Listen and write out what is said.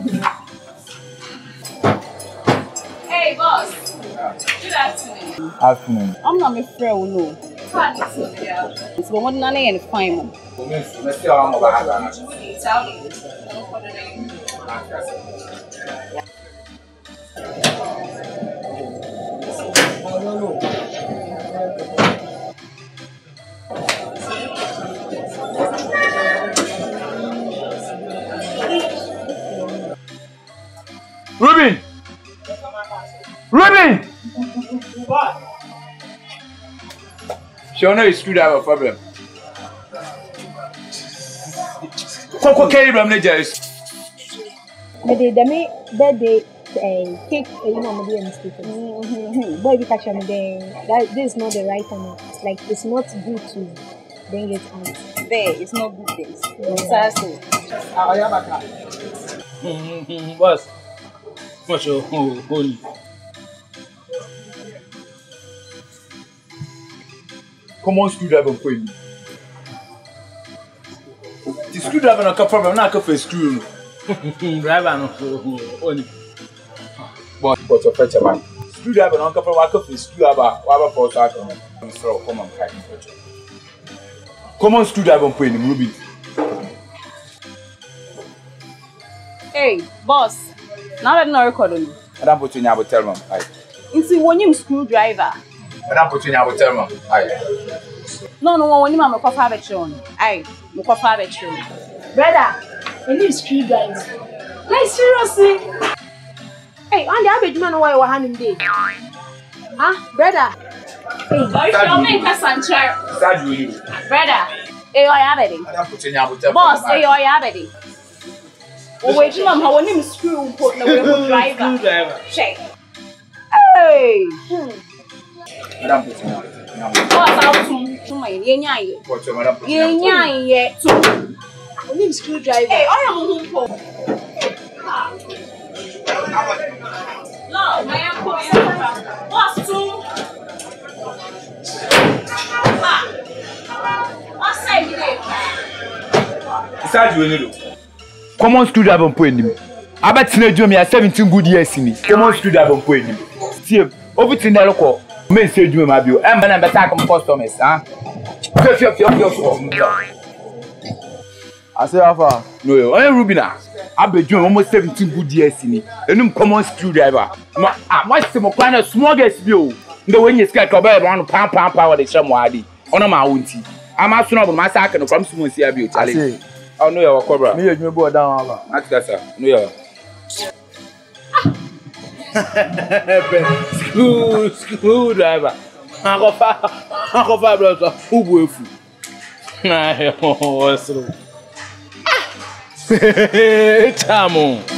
Hey, boss. Good afternoon. Afternoon. I'm not my friend, no. It's the one that I find. Reuben! Reuben! What? She'll know you screwed up a problem. Coco carry from the judge. The birthday cake, you know, boy, we catch me there. This is not the right time. Like, it's not good to bring it out. There, it's not good days. Boss. What's your holy? Come on, screwdriver and queen. The screwdriver not a problem, not a screw. Driver no only. But a fetcher man. Screwdriver not a problem, screwdriver, whatever for that. Come on, come on, screwdriver and queen, Ruby. Hey, boss. Now that no recording. I don't put in your tell me. It's a one screwdriver. I don't put in your tell me. No, when you mama coffee betron. Aye, mo coffee betron. Brother, a new screwdriver. Like, seriously? Hey, on the average man, why you were handing day? Huh, brother? Hey, brother, hey, I have it. I don't put in your tell Boss, hey, I have it. Oh, wait, you know, when you screw put the driver. Check. Hey! I don't put in your boss, out to my yenya. What's your madam? Yenya, a new screwdriver. hey, I am home. No, I am going. Boss, too. What's that? Besides, you know. Come on, screwdriver and point him. I bet you me 17 good years in it. Come on, screwdriver and point him. See, over to the local. Men say you my bill. I'm better customers, huh? I say, Alpha. No, I am Rubina. I bet you almost 17 good years in it. And you come on, screwdriver. What's the more kind of smallest bill? The way you scare about £1 power the Shamwadi. On my own tea. I'm asking about my second from someone see a bill, Charlie. I know you're a cobra. Me, you go down. That's that, sir. No, you're. Screwdriver. I go far, brother. Who will you? Nah, what's wrong? Tamo.